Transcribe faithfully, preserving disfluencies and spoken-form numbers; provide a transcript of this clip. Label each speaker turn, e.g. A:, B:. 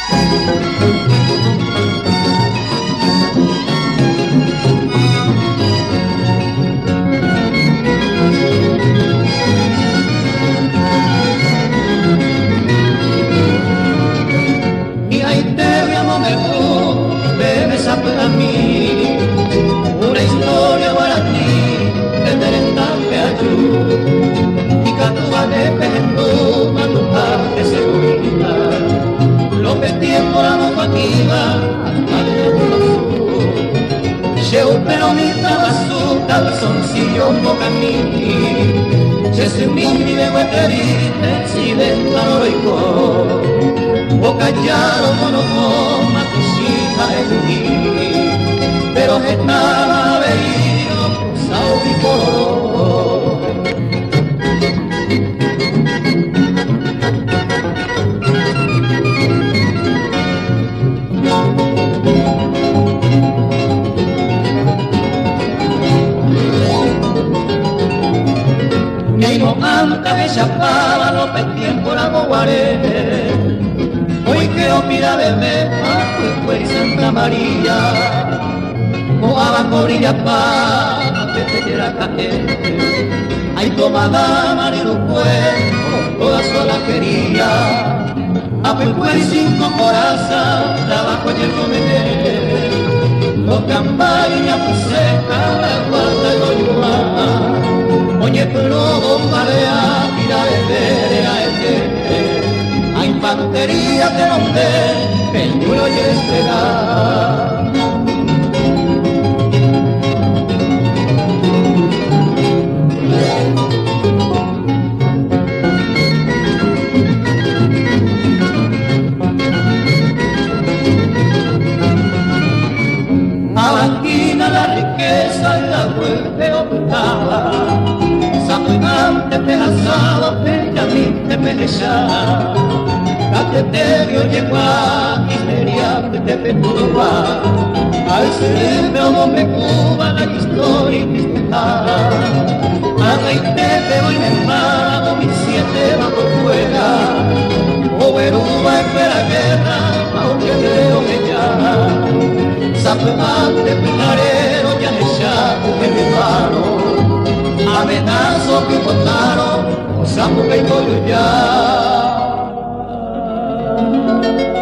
A: Para mí, una historia guaraní de Terentampe Ayú, y Catúa de Pejendú, Matupá de Segurita, López Tiempo, la Mopaquiva, Alto Llevo Peromita, Bazuta, Bazoncillo, Bocamí, Chesemini de Hueterite, Sidenta, Loroicó, Bocallaro, Monocó, Matucita, Ejuí, pero estaba veído, Sao y Coloró. Mismo antes de Chapaba, López Tiempo, la Moguaré, hoy que opira bebé, Paco y Santa María, Moaba Corilla Pa, Pepe la Caete, hay tomada marido pues, toda sola quería, a Pepe y cinco corazas, trabajo y el cometer, los campañas puseca, la guarda y oyuá. Oye, pero bombardea, tira de a este, a infantería te monté, el duro y el esperar. Abanquina la riqueza y la vuelve ocultada. Antes de asado, Benjamín de Pelechá, Cateterio llegó a Quimeria de Petuba, al cerebro donde Cuba la historia invitada, a Reitete hoy me mano, mis siete bajo fuera, o Beruba espera guerra, aunque veo que ya, Zapemante, Pinarero, ya me llamo en mi mano. Amenazo que botaron, o sapo que yo ya.